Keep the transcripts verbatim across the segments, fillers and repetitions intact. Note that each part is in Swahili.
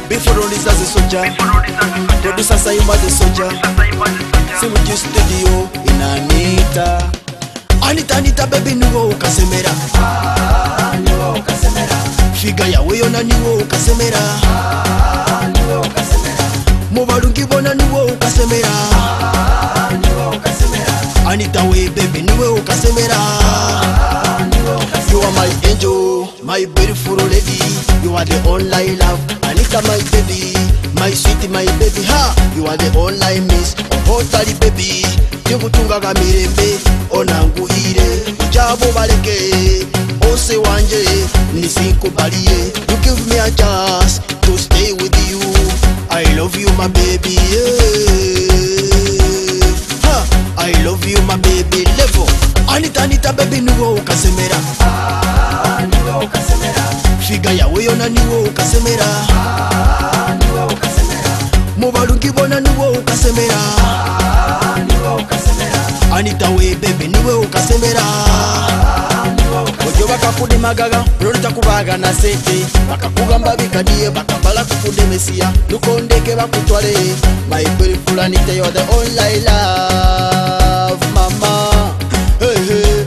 Before all this as a soldier, producer Saima the soldier. Sing with you studio in Anita. Anita, Anita, baby, nuwo ukasemera. Ah, nuwo ukasemera. Figa yawe yona nuwo ukasemera. Ah, nuwo ukasemera. Mubalungi bona nuwo ukasemera. Ah, nuwo ukasemera. Anita we baby nuwe ukasemera. Ah, nuwo ukasemera. You are my angel, my beautiful lady. You are the only love. Anita my baby, my sweet my baby. Ha, you are the only miss. Hotali baby, yukutunga kamirembe. Onanguhire, ujabo baleke. Ose wanje, nisinkubalie. You give me a chance to stay with you. I love you my baby, yeah. Ha, I love you my baby, level. Anita, Anita baby nuwo ukasemera. Ah, nuwo ukasemera. Figa yawe yona nuwo ukasemera. Ah, nuwo ukasemera. Mubalungi bona nuwo ukasemera. Ah, nuwo ukasemera. Anita we baby nuwe ukasemera. Ah, nuwo ukasemera. Ojo bakakudimagaga lolita kubaga na sente. Bakakugamba bikadiye bakabala kukudemesiya. Lukondeke bakutwale. My beautiful Anita, you are the only love, mama. Hey, hey,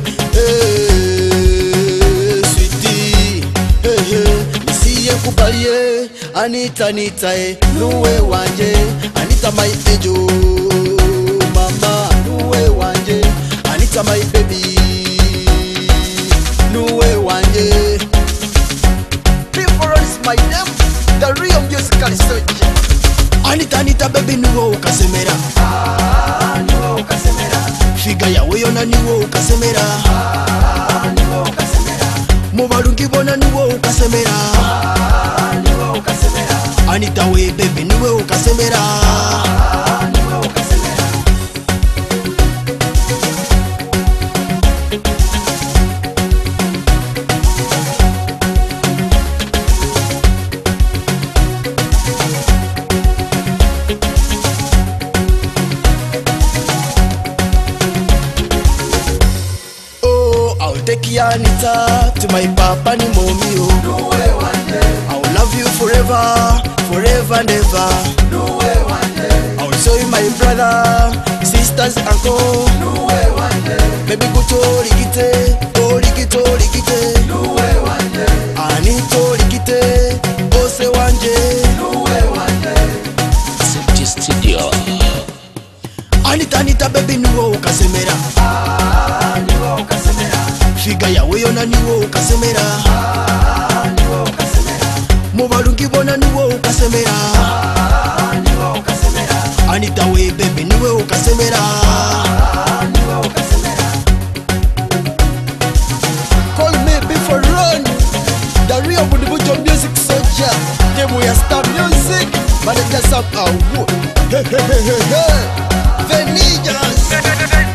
hey, sweetie. Hey, hey, nisiye kubalie. Anita, Anita, eh, nuwe wanje. Anita, my angel, mama, nuwe wanje. Anita, my baby, nuwe wanje. People is my name, the real musical soldier. Anita, Anita, baby, nuwe ukasemera. Ah, nuwo ukasemera. Figa yawe yona nuwe ukasemera. Ah, nuwo ukasemera. Mubalungi bona nuwe ukasemera. Ah, nuwo ukasemera. Anita we baby nuwe ukasemera. Ah, nuwo ukasemera. Oh, I'll take you Anita to my papa ni mommy oh. Nuwe wanje. I'll love you forever, forever and ever. Nuwe wanje. I'll show you my brother, sisters, uncle. Nuwe wanje. Baby kuto likite, to likite, likite. Nuwe wanje. Anita likite, ose wanje. Nuwe wanje. City Studio. Anita, Anita baby nuwe ukasemera. Ah, nuwo ukasemera. Figa yawe yona nuwe ukasemera. Ah, nuwo ukasemera. Mubalungi bona nuwe ukasemera. Ah, nuwo ukasemera. Anita we baby nuwe ukasemera. Ah, nuwo ukasemera. Call me before run. The real Budibujo music soldier. Them we are star music. Managers up our wood. Hey hey hey hey hey. Venillas.